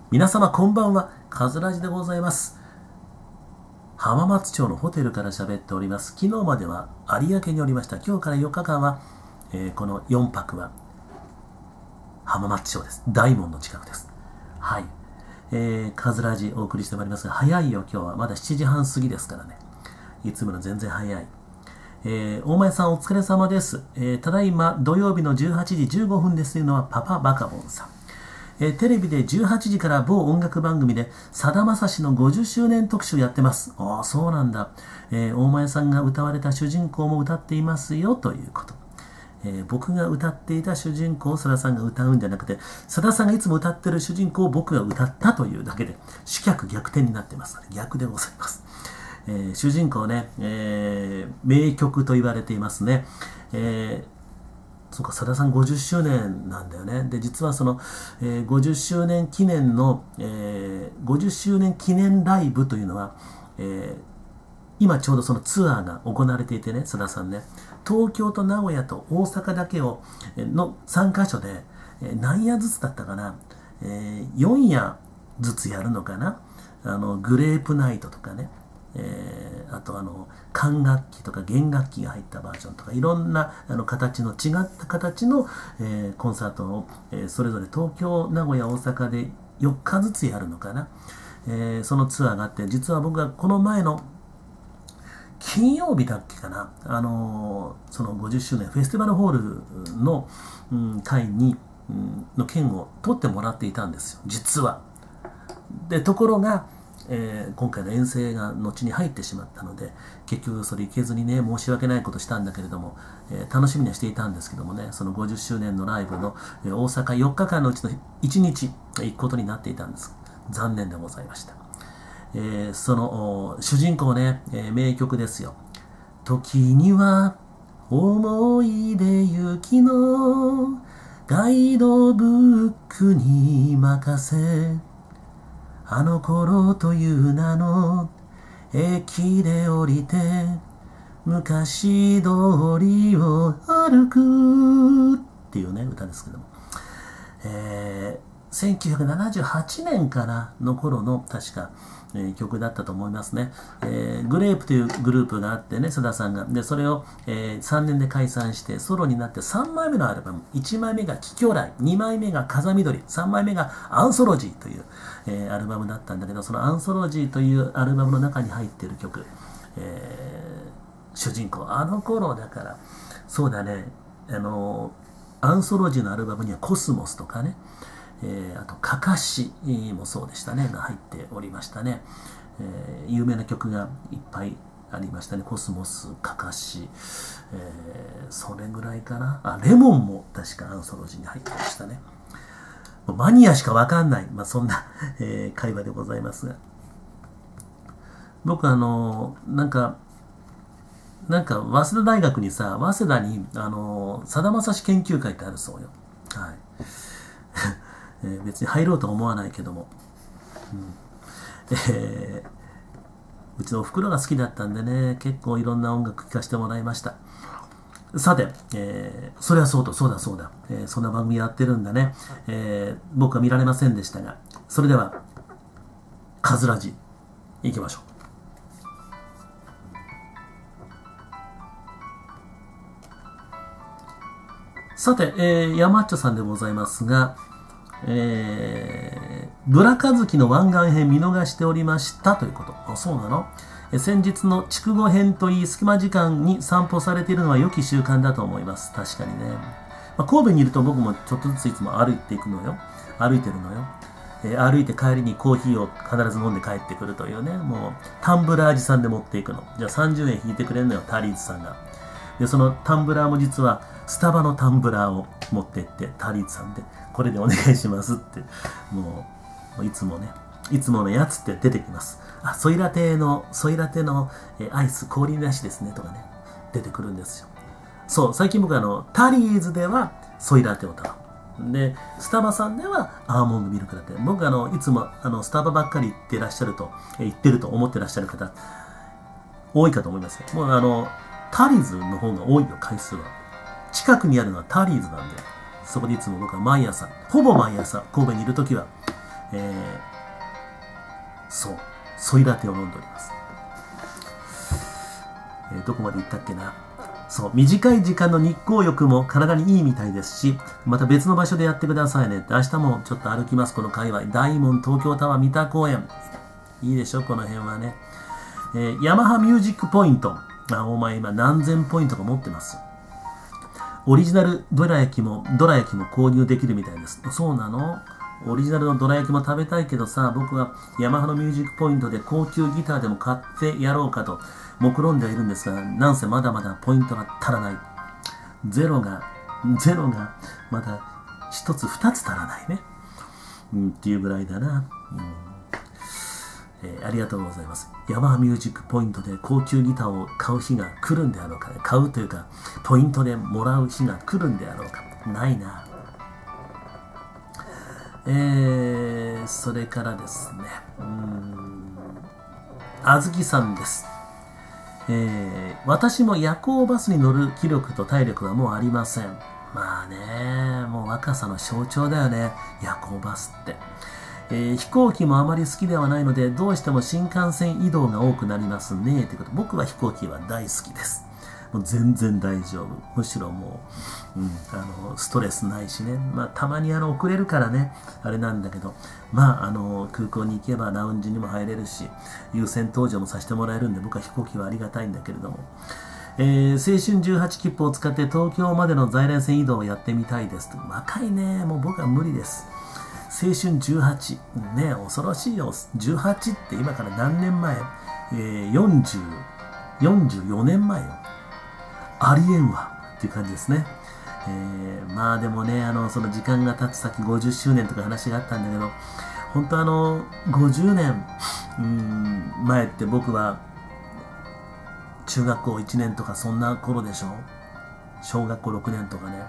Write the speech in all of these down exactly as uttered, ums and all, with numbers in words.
皆様こんばんは、かずらじでございます。浜松町のホテルから喋っております。昨日までは有明におりました。今日からよっかかんは、えー、このよんぱくは浜松町です。大門の近くです。はい。えー、かずらじお送りしてまいりますが、早いよ今日は。まだしちじはん過ぎですからね。いつもの全然早い。えー、大前さんお疲れ様です。えー、ただいま土曜日のじゅうはちじじゅうごふんですというのはパパバカボンさん。えー、テレビでじゅうはちじから某音楽番組でさだまさしのごじゅっしゅうねん特集やってます。ああ、そうなんだ。えー、大前さんが歌われた主人公も歌っていますよということ。えー、僕が歌っていた主人公をさださんが歌うんじゃなくて、さださんがいつも歌ってる主人公を僕が歌ったというだけで、主客逆転になってますので、逆でございます。えー、主人公ね、えー、名曲と言われていますね。えー、そうか、さださんごじゅっしゅうねんなんだよね。で、実はその、えー、ごじゅっしゅうねん記念の、えー、ごじゅっしゅうねん記念ライブというのは、えー、今ちょうどそのツアーが行われていてね、さださんね、東京と名古屋と大阪だけをのさんかしょで、えー、何夜ずつだったかな、えー、よんやずつやるのかな。あのグレープナイトとかね、えー、あとあの管楽器とか弦楽器が入ったバージョンとか、いろんなあの形の違った形の、えー、コンサートを、えー、それぞれ東京、名古屋、大阪でよっかずつやるのかな、えー、そのツアーがあって、実は僕がこの前の金曜日だっけかな、あのー、そのごじゅっしゅうねんフェスティバルホールの、うん、会に、うん、の券を取ってもらっていたんですよ、実は。で、ところが、えー、今回の遠征が後に入ってしまったので、結局それ行けずにね、申し訳ないことしたんだけれども、えー、楽しみにはしていたんですけどもね、そのごじゅっしゅうねんのライブの、えー、大阪よっかかんのうちのいちにち行くことになっていたんです。残念でございました。えー、その主人公ね、えー、名曲ですよ。時には思い出行きのガイドブックに任せ、あの頃という名の駅で降りて昔通りを歩くっていうね歌ですけども、えー、せんきゅうひゃくななじゅうはちねんかなの頃の確か、えー、曲だったと思いますね。えー、グレープというグループがあってね、さださんが。で、それを、えー、さんねんで解散してソロになってさんまいめのアルバム。いちまいめがキキョライ、にまいめが風見鶏、さんまいめがアンソロジーという、えー、アルバムだったんだけど、そのアンソロジーというアルバムの中に入っている曲、えー、主人公、あの頃だから、そうだね、あのアンソロジーのアルバムにはコスモスとかね、えー、あとかかしもそうでしたね、が入っておりましたね。えー、有名な曲がいっぱいありましたね。コスモス、かかし、えー、それぐらいかな。あ、レモンも確かアンソロジーに入ってましたね。マニアしかわかんない、まあ、そんな、えー、会話でございますが。僕あのー、なんか、なんか、早稲田大学にさ、早稲田に、あのー、さだまさし研究会ってあるそうよ。はい。えー、別に入ろうとは思わないけども。うんえー、うちのおふくろが好きだったんでね、結構いろんな音楽聴かせてもらいました。さて、えー、それはそうと、そうだそうだ、えー、そんな番組やってるんだね。えー、僕は見られませんでしたが、それでは、かずらじ、行きましょう。さて、えー、山っちょさんでございますが、えー、ブラカズキの湾岸編見逃しておりましたということ。あ、そうなの？え先日の筑後編といい隙間時間に散歩されているのは良き習慣だと思います。確かにね。まあ、神戸にいると僕もちょっとずついつも歩いていくのよ。歩いてるのよ。えー、歩いて帰りにコーヒーを必ず飲んで帰ってくるというね。もうタンブラー持参で持っていくの。じゃあさんじゅうえん引いてくれるのよ、タリーズさんが。で、そのタンブラーも実はスタバのタンブラーを持ってって、タリーズさんで、これでお願いしますって、もう、もういつもね、いつものやつって出てきます。あ、ソイラテの、ソイラテのえアイス氷なしですねとかね、出てくるんですよ。そう、最近僕あの、タリーズではソイラテを頼む。で、スタバさんではアーモンドミルクラテ。僕あの、いつもあの、スタバばっかり行ってらっしゃると、え行ってると思ってらっしゃる方、多いかと思いますよ。もうあの、タリーズの方が多いよ、回数は。近くにあるのはタリーズなんで、そこでいつも僕は毎朝、ほぼ毎朝、神戸にいるときは、 えー、そう、ソイラテを飲んでおります。えー、どこまで行ったっけな。そう、短い時間の日光浴も体にいいみたいですし、また別の場所でやってくださいねって、明日もちょっと歩きます、この界隈。大門、東京タワー、三田公園。いいでしょ、この辺はね。えー、ヤマハミュージックポイント。あ、お前今何千ポイントか持ってます。オリジナルどら焼きも、どら焼きも購入できるみたいです。そうなの？オリジナルのどら焼きも食べたいけどさ、僕はヤマハのミュージックポイントで高級ギターでも買ってやろうかと目論んではいるんですが、なんせまだまだポイントが足らない。ゼロが、ゼロがまだ一つ二つ足らないね。うん、っていうぐらいだな。うんえー、ありがとうございます。ヤマハミュージックポイントで高級ギターを買う日が来るんであろうかね。買うというか、ポイントでもらう日が来るんであろうか。ないな。えー、それからですね。うーん。あずきさんです。えー、私も夜行バスに乗る気力と体力はもうありません。まあね、もう若さの象徴だよね。夜行バスって。えー、飛行機もあまり好きではないので、どうしても新幹線移動が多くなりますね。ということ。僕は飛行機は大好きです。もう全然大丈夫。むしろもう、うん、あの、ストレスないしね。まあ、たまにあの、遅れるからね、あれなんだけど、まあ、あの、空港に行けばラウンジにも入れるし、優先搭乗もさせてもらえるんで、僕は飛行機はありがたいんだけれども。えー、青春じゅうはち切符を使って東京までの在来線移動をやってみたいですと。若いね。もう僕は無理です。青春じゅうはち。ね、恐ろしいよ。じゅうはちって今から何年前？えー、よんじゅう、よんじゅうよねんまえよ。ありえんわ。っていう感じですね。えー、まあでもね、あの、その時間が経つ先ごじゅっしゅうねんとか話があったんだけど、本当あの、ごじゅうねん、うーん、前って僕は、中学校いちねんとかそんな頃でしょ？小学校ろくねんとかね。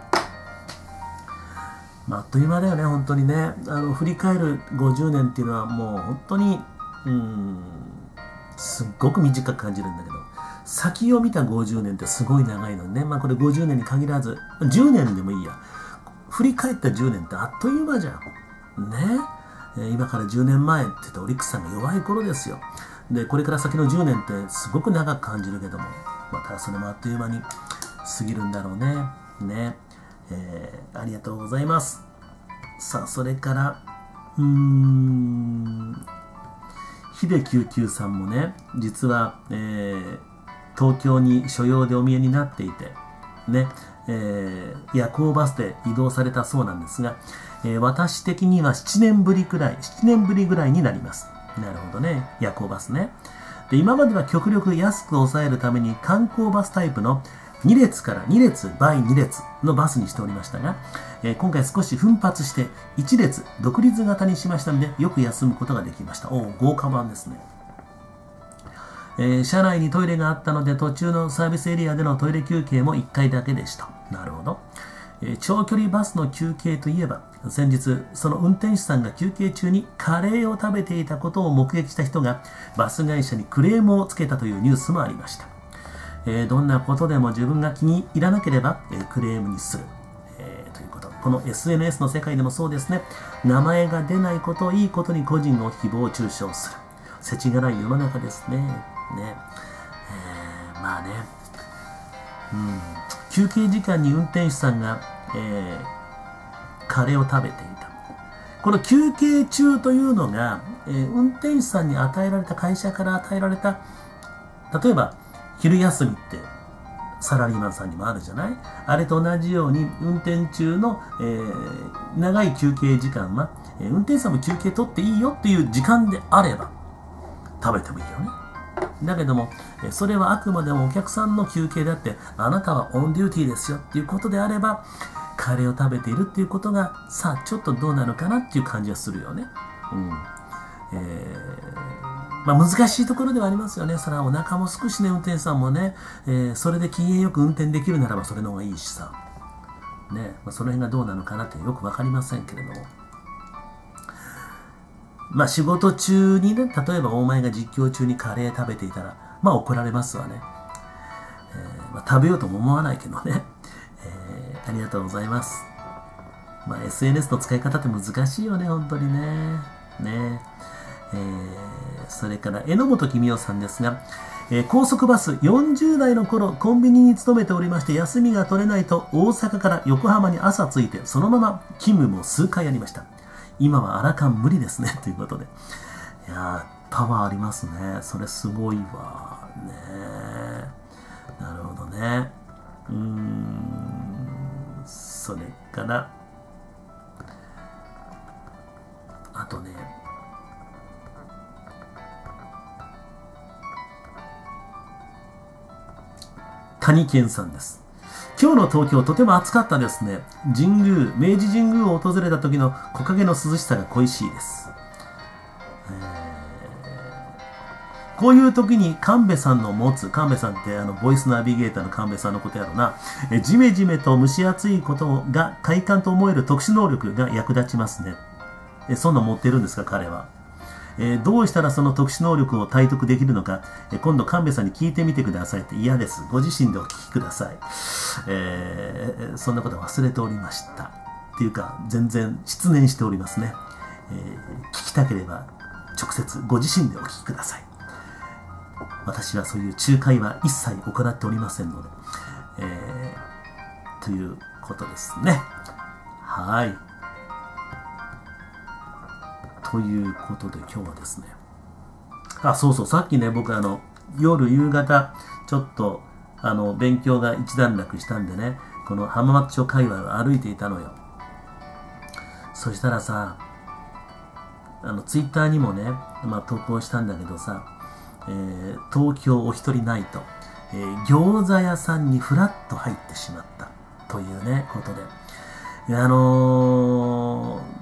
まあ、あっという間だよね、本当にね。あの、振り返るごじゅうねんっていうのはもう本当に、うーん、すっごく短く感じるんだけど、先を見たごじゅうねんってすごい長いのね。まあこれごじゅうねんに限らず、じゅうねんでもいいや。振り返ったじゅうねんってあっという間じゃん。ね。えー、今からじゅうねんまえって言ったオリックスさんが弱い頃ですよ。で、これから先のじゅうねんってすごく長く感じるけども、またそれもあっという間に過ぎるんだろうね。ね。えー、ありがとうございます。さあ、それから、うーん、ひできゅうきゅうさんもね、実は、えー、東京に所用でお見えになっていて、ね、えー、夜行バスで移動されたそうなんですが、えー、私的にはしちねんぶりくらい、しちねんぶりぐらいになります。なるほどね、夜行バスね。で、今までは極力安く抑えるために観光バスタイプのに列からに列 by に列のバスにしておりましたが、えー、今回少し奮発していち列独立型にしましたので、よく休むことができました。おお、豪華版ですね。えー、車内にトイレがあったので、途中のサービスエリアでのトイレ休憩もいっかいだけでした。なるほど。えー、長距離バスの休憩といえば、先日、その運転手さんが休憩中にカレーを食べていたことを目撃した人が、バス会社にクレームをつけたというニュースもありました。えー、どんなことでも自分が気に入らなければ、えー、クレームにする、えー、ということ。この エスエヌエス の世界でもそうですね。名前が出ないことをいいことに個人を誹謗中傷する。世知辛い世の中ですね。ね。えー、まあね。うん。休憩時間に運転手さんが、えー、カレーを食べていた。この休憩中というのが、えー、運転手さんに与えられた、会社から与えられた、例えば、昼休みってサラリーマンさんにもあるじゃない？あれと同じように運転中の、えー、長い休憩時間は、えー、運転手さんも休憩取っていいよっていう時間であれば食べてもいいよね。だけども、えー、それはあくまでもお客さんの休憩であって、あなたはオンデューティーですよっていうことであれば、カレーを食べているっていうことがさあちょっとどうなのかなっていう感じがするよね。うん。えーまあ難しいところではありますよね。それはお腹もすくしね、運転手さんもね、えー、それで機嫌よく運転できるならばそれの方がいいしさ。ね、まあ、その辺がどうなのかなってよくわかりませんけれども。まあ仕事中にね、例えばお前が実況中にカレー食べていたら、まあ怒られますわね。えーまあ、食べようとも思わないけどね。えー、ありがとうございます。まあ エスエヌエス の使い方って難しいよね、本当にね。 それから榎本公夫さんですが、えー、高速バスよんじゅう代の頃コンビニに勤めておりまして、休みが取れないと大阪から横浜に朝着いてそのまま勤務も数回やりました。今はアラカン無理ですねということで、いやーパワーありますね。それすごいわね。なるほどね。うーん、それからあとね、谷健さんです。今日の東京とても暑かったですね。神宮、明治神宮を訪れた時の木陰の涼しさが恋しいです。えー、こういう時に神戸さんの持つ、神戸さんってあのボイスナビゲーターの神戸さんのことやろな、えジメジメと蒸し暑いことが快感と思える特殊能力が役立ちますね。えそんな持ってるんですか彼は。えー、どうしたらその特殊能力を体得できるのか、えー、今度神戸さんに聞いてみてくださいって。嫌です。ご自身でお聞きください。えー、そんなこと忘れておりました。っていうか、全然失念しておりますね。えー、聞きたければ直接ご自身でお聞きください。私はそういう仲介は一切行っておりませんので、えー、ということですね。はい。ということで今日はですね、あ、そうそう、さっきね、僕あの、夜、夕方、ちょっと、あの、勉強が一段落したんでね、この浜松町界隈を歩いていたのよ。そしたらさ、あの、ツイッターにもね、まあ、投稿したんだけどさ、えー、東京お一人ナイト、えー、餃子屋さんにフラッと入ってしまったというね、ことで。あのー、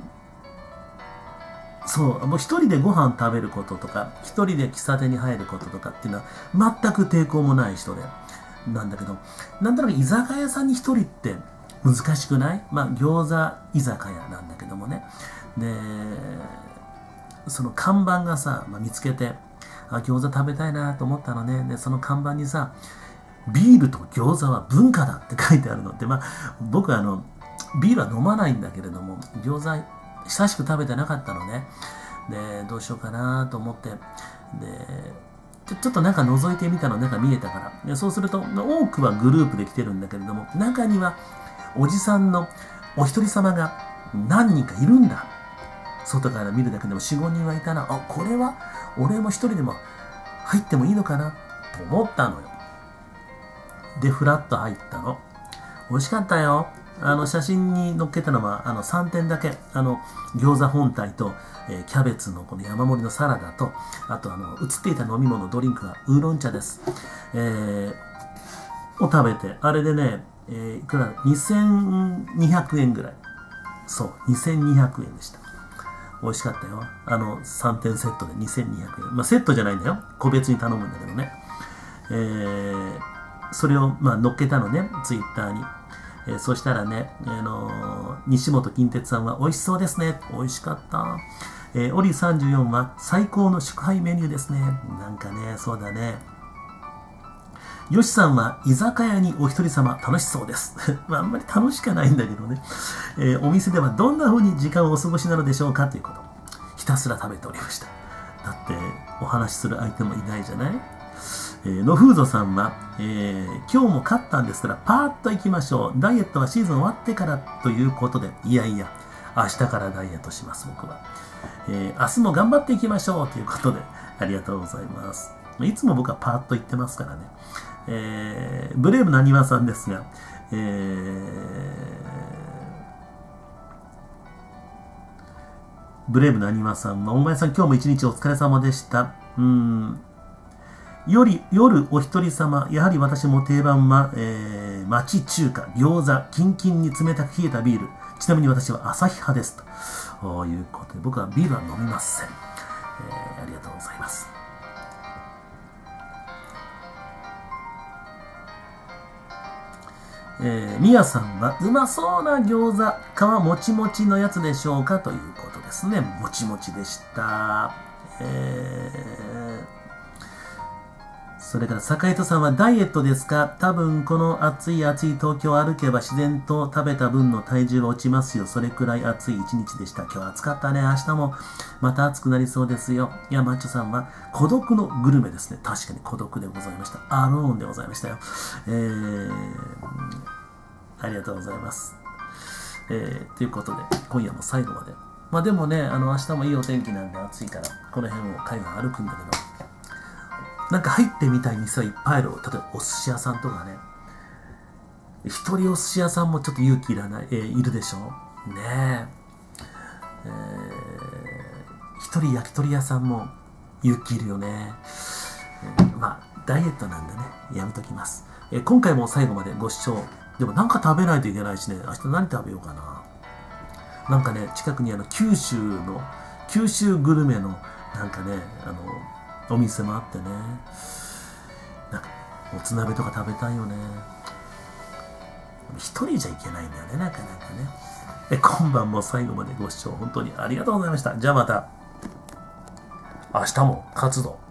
そう、もう一人でご飯食べることとか、一人で喫茶店に入ることとかっていうのは全く抵抗もない人で、なんだけど、なんとなく居酒屋さんに一人って難しくない？まあ、餃子居酒屋なんだけどもね。で、その看板がさ、まあ、見つけて、あ、餃子食べたいなと思ったのね。で、その看板にさ、ビールと餃子は文化だって書いてあるのって、まあ、僕はあの、ビールは飲まないんだけれども、餃子、久しく食べてなかったのね。で、どうしようかなと思って、で、ちょ、ちょっとなんか覗いてみたの、なんか見えたから。で、そうすると、多くはグループで来てるんだけれども、中には、おじさんのお一人様が何人かいるんだ。外から見るだけでもよん、ごにんはいたな。あ、これは、俺も一人でも入ってもいいのかなと思ったのよ。で、ふらっと入ったの。美味しかったよ。あの、写真に載っけたのは、あの、さんてんだけ。あの、餃子本体と、えー、キャベツのこの山盛りのサラダと、あとあの、映っていた飲み物、ドリンクはウーロン茶です。えー、を食べて、あれでね、えー、いくら、にせんにひゃくえんぐらい。そう、にせんにひゃくえんでした。美味しかったよ。あの、さんてんセットでにせんにひゃくえん。まあ、セットじゃないんだよ。個別に頼むんだけどね。えー、それを、まあ、乗っけたのね、ツイッターに。えー、そしたらね、あのー、西本金鉄さんは美味しそうですね。美味しかった。えー、オリさんじゅうよんは最高の祝杯メニューですね。なんかね、そうだね。よしさんは居酒屋にお一人様楽しそうです。まあ、あんまり楽しくないんだけどね、えー。お店ではどんな風に時間をお過ごしなのでしょうかということ。ひたすら食べておりました。だってお話しする相手もいないじゃない。えー、ノフーゾさんは、えー、今日も勝ったんですからパーッと行きましょう。ダイエットはシーズン終わってからということで、いやいや、明日からダイエットします、僕は。えー、明日も頑張っていきましょうということで、ありがとうございます。いつも僕はパーッと言ってますからね。えー、ブレイブなにわさんですが、えー、ブレイブなにわさんは、お前さん今日も一日お疲れ様でした。うーん。より、夜お一人様、やはり私も定番は、えー、町中華、餃子、キンキンに冷たく冷えたビール。ちなみに私は朝日派です。ということで、僕はビールは飲みません。えー、ありがとうございます。えー、みやさんは、うまそうな餃子、皮もちもちのやつでしょうかということですね。もちもちでした。えー、 それから坂井戸さんはダイエットですか？多分この暑い暑い東京を歩けば自然と食べた分の体重は落ちますよ。それくらい暑い一日でした。今日は暑かったね。明日もまた暑くなりそうですよ。いや、マッチョさんは孤独のグルメですね。確かに孤独でございました。アローンでございましたよ。えー、ありがとうございます。えー、ということで、今夜も最後まで。まあでもね、あの、明日もいいお天気なんで暑いから、この辺を海岸歩くんだけど、なんか入ってみたい店はいっぱいある。例えばお寿司屋さんとかね。一人お寿司屋さんもちょっと勇気いらない、えー、いるでしょねえ。えー、一人焼き鳥屋さんも勇気いるよね。えー、まあ、ダイエットなんでね、やめときます。えー、今回も最後までご視聴。でもなんか食べないといけないしね、明日何食べようかな。なんかね、近くにあの、九州の、九州グルメの、なんかね、あの、お店もあってね。なんか、もつ鍋とか食べたいよね。一人じゃいけないんだよね、なかなかね。え、今晩も最後までご視聴本当にありがとうございました。じゃあまた、明日も活動。